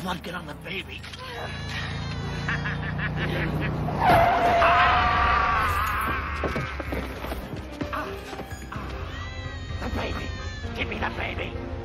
Come on, get on the baby. The baby. Give me the baby.